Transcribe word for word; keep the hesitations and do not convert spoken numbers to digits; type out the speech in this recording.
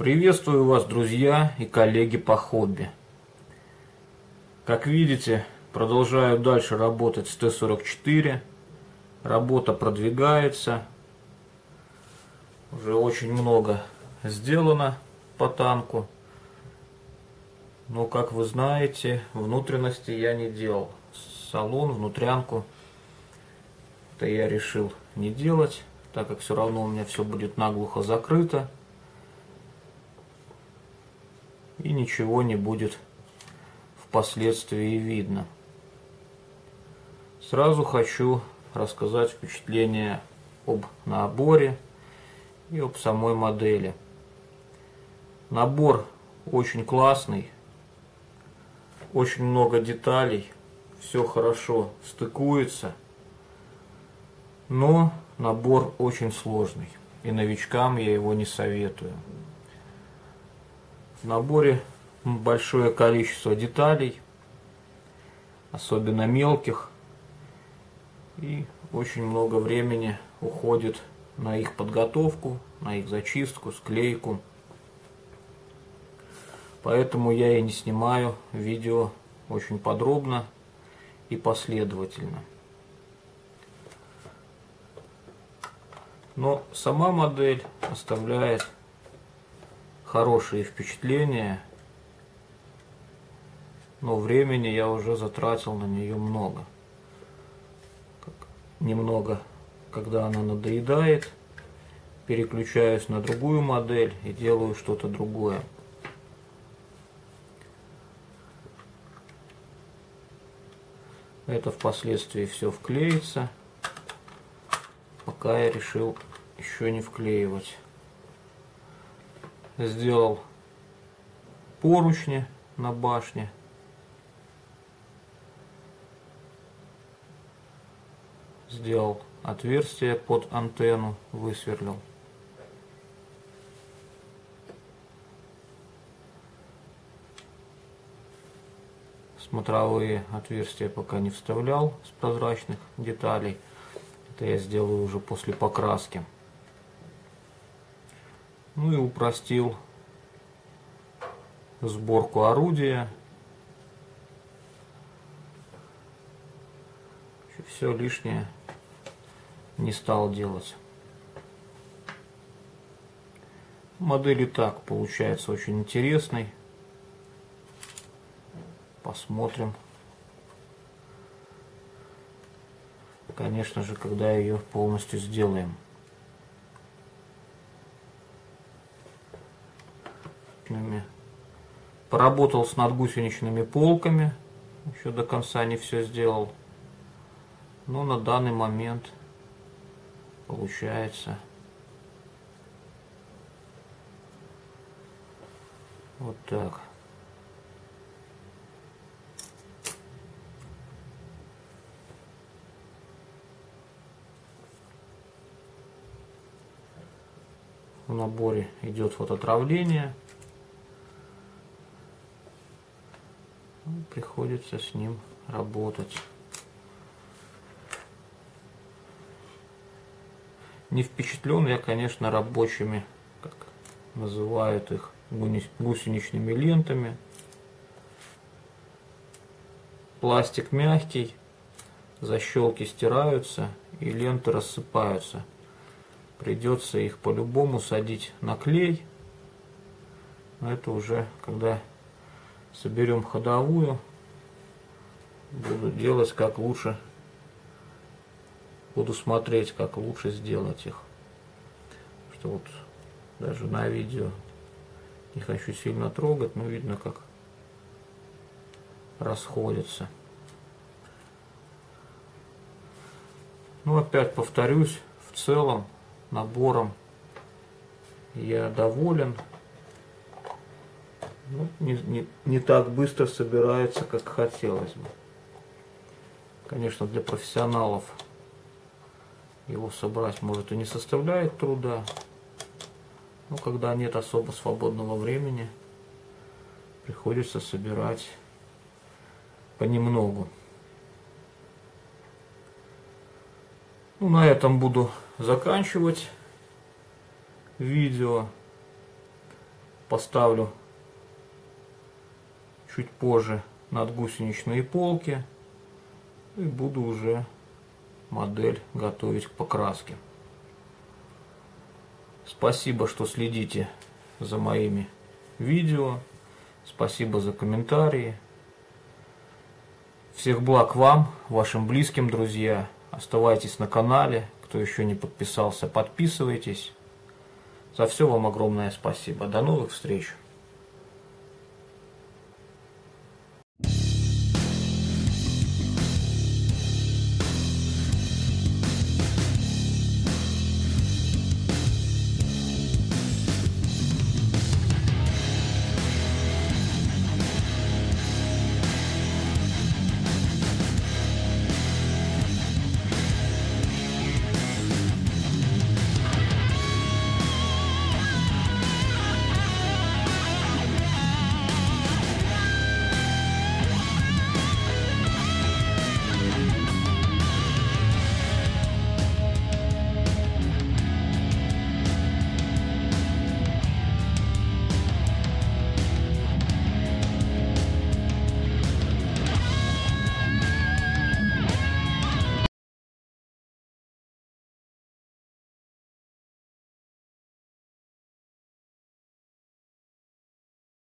Приветствую вас, друзья и коллеги по хобби. Как видите, продолжаю дальше работать с Т сорок четыре. Работа продвигается. Уже очень много сделано по танку. Но, как вы знаете, внутренности я не делал. Салон, внутрянку. Это я решил не делать, так как все равно у меня все будет наглухо закрыто. И ничего не будет впоследствии видно. Сразу хочу рассказать впечатление об наборе и об самой модели. Набор очень классный, очень много деталей, все хорошо стыкуется, но набор очень сложный, и новичкам я его не советую. В наборе большое количество деталей, особенно мелких, и очень много времени уходит на их подготовку, на их зачистку, склейку. Поэтому я и не снимаю видео очень подробно и последовательно. Но сама модель оставляет хорошие впечатления, но времени я уже затратил на нее много. Немного, когда она надоедает, переключаюсь на другую модель и делаю что-то другое. Это впоследствии все вклеится, пока я решил еще не вклеивать. Сделал поручни на башне. Сделал отверстие под антенну, высверлил. Смотровые отверстия пока не вставлял с прозрачных деталей. Это я сделаю уже после покраски. Ну и упростил сборку орудия. Все лишнее не стал делать. Модель и так получается очень интересной. Посмотрим. Конечно же, когда ее полностью сделаем. Поработал с надгусеничными полками. Еще до конца не все сделал. Но на данный момент получается вот так. В наборе идет фототравление. Приходится с ним работать. Не впечатлен я, конечно, рабочими, как называют их, гусеничными лентами. Пластик мягкий, защелки стираются и ленты рассыпаются. Придется их по-любому садить на клей. Но это уже когда соберем ходовую, буду делать как лучше. Буду смотреть, как лучше сделать их. Что вот даже на видео не хочу сильно трогать, но видно, как расходятся. Ну, опять повторюсь, в целом набором я доволен. Ну, не, не, не так быстро собирается, как хотелось бы. Конечно, для профессионалов его собрать, может, и не составляет труда, но когда нет особо свободного времени, приходится собирать понемногу. Ну, на этом буду заканчивать видео. поставлю чуть позже над гусеничные полки и буду уже модель готовить к покраске. Спасибо, что следите за моими видео. Спасибо за комментарии. Всех благ вам, вашим близким, друзья. Оставайтесь на канале. Кто еще не подписался, подписывайтесь. За все вам огромное спасибо. До новых встреч.